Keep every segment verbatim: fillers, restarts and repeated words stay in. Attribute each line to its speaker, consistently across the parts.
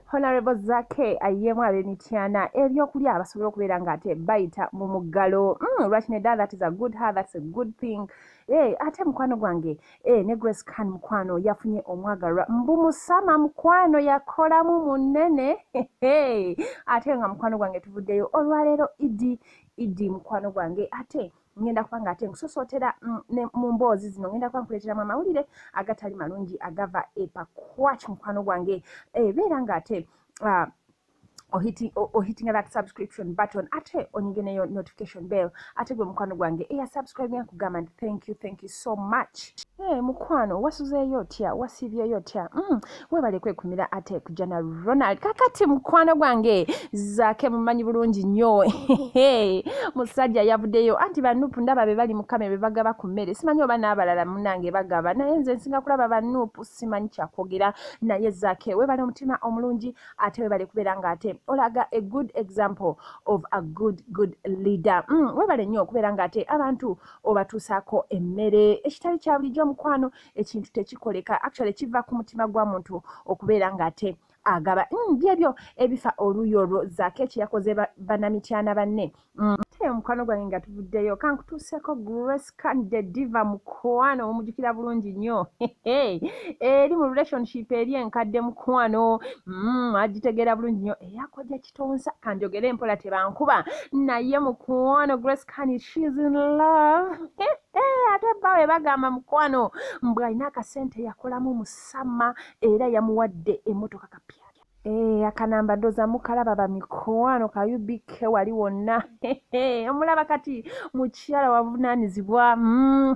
Speaker 1: Honorable Zaake ayemu ab'emityana ebyokulya abasobola okubeera ng'ate bayita mu muggalo. Mm, lwaki nedda, that is a good her, that's a good thing. Eh, ate mukwano gwange eh, ne Grace Khan mukwano yafunye omwagalwa mbu musama mukwano yakolamu munene. Hey, ate nga mukwano gwange tuvuddeyo olwaleero idi idi mukwano gwange ate ngenda kubanga ate nkusosootera ne mu mboozi zino ngenda kuba nkuleeteramu amawulire agatali malungi agava epakwaki mukwano gwange eh, beera ng'ate uh, or hitting or, or hitting that subscription button ate onyigene your notification bell ate gwe mukwano gwange eya subscribe yakugamba nti thank you thank you so much. Hey, mukwano wasuzeeyo otya wasibyeyo otya mm, webale kwekumira ate ku General Ronald kakati mukwano gwange Zaake mumanyi bulungi nnyo. Musajja yavuddeyo anti banupu ndaba be bali mukame be bagaba ku mmere simanyi oba n'abalala munnange bagaba naye nze nsinga kulaba banupu simanyi kyakwogera naye Zaake webale omutima omulungi ate webale kubeera ng'ate olaga a good example of a good good leader. Mm, webale nnyo okubeera ng'ate abantu obatuusaako emmere ekitali kya bulijjo mukwano ekintu tekikoleka actually kiva ku mutima gwa muntu okubeera ng'ate agaba mm, byebyo ebifa oluuyi olwo Zaake kyeyakoze bannamityana banne. Mm. Mukwano gwange nga tuvuddeyo kankutuuseko Grace Khan the diva mukwano omujjukira bulungi nnyo eri mu relationship eri enkadde mukwano mm, agitegeera bulungi nnyo eyakojja kitonsa kanjogere mpola tebankuba naye mukwano Grace Khan she's in love. Ate bawe bagamba mukwano mbwe alina akasente yakolamu musama era yamuwadde emmotoka kapya. Eh, akanamba ndoza mukalaba ba mikwano ka U B K wali wonna. Omulaba kati mukyala wavunaanizibwa. Mm.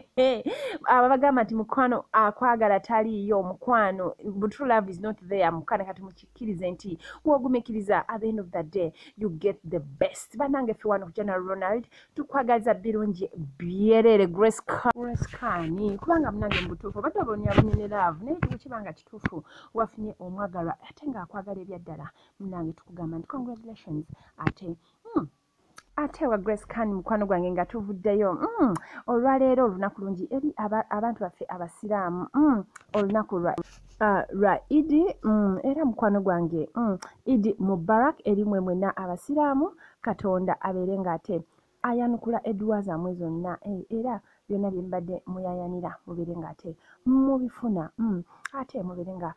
Speaker 1: Abagamba nti mukwano akwagala taliyo mukwano. But true love is not there. Mukane kati mukikkirize nti wogumikiriza at the end of the day you get the best. Banange fi wano General Ronald tukwagaliza birungi byerere Grace Khan. Grace Khan kubanga munange mbutuufu batabonya bunene love naye kibanga kituufu wafunye omwagalwa ate nga akwagala ebyaddala munange tukugamba nti congratulations ate mm, ate wa Grace Khan mukwano gwange nga tuvuddeyo mm, olwaleero olunaku lungi eri aba, abantu baffe abasiraamu mm, olunaku lwa uh, lwa idi mm, era mukwano gwange mm, idi Mubarak eri mwe mwena abasiraamu Katonda abeere ng'ate ayanukula edduwa zammwe zonna eh, era byonna bye mbadde muyayanira mubeere ng'ate mubifuna mm, ate mubeere nga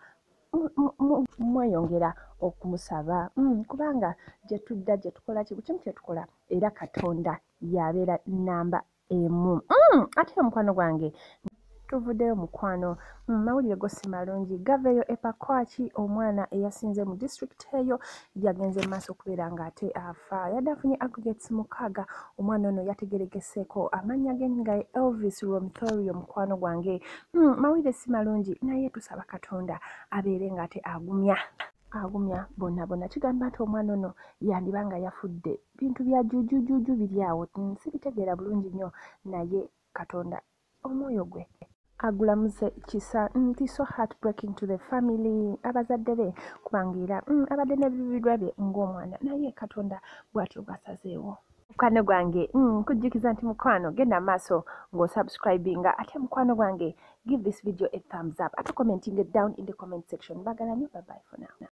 Speaker 1: mweyongera okumusaba mm, kubanga gye tudda gye tukola kibu kimu kye tukola era Katonda yabeera namba emu. Mm, ate mukwano gwange tuvuddeyo mukwano mm, mawulire go si malungi gaveeyo epakwaki omwana eyasinze mu district eyo yagenze mu maaso okubeera ng'ate afa yadde afunye aggregates mukaaga omwana ono yategeregeseeko amannya ge nga Elvis Romthorio mukwano gwange mm, mawulire si malungi naye tusaba Katonda abeere ng'ate agumya agumya bonna bonna kigamba nti omwana ono yandiba nga yafudde bintu bya jujujuju biri awo mm, sibitegeera bulungi nnyo naye Katonda omwoyo gwe agulamuze kisa nti so heartbreaking to the family abazadde be kubanga era mm, abadde n'ebibirwa bye ng'omwana naye Katonda bw'atyo bwasazeewo. Mukwano gwange mm, kujjukiza nti mukwano genda maaso ng'osubscribinga ate mukwano gwange give this video a thumbs up ate commenting it down in the comment section. Bagala nnyo, bye bye for now.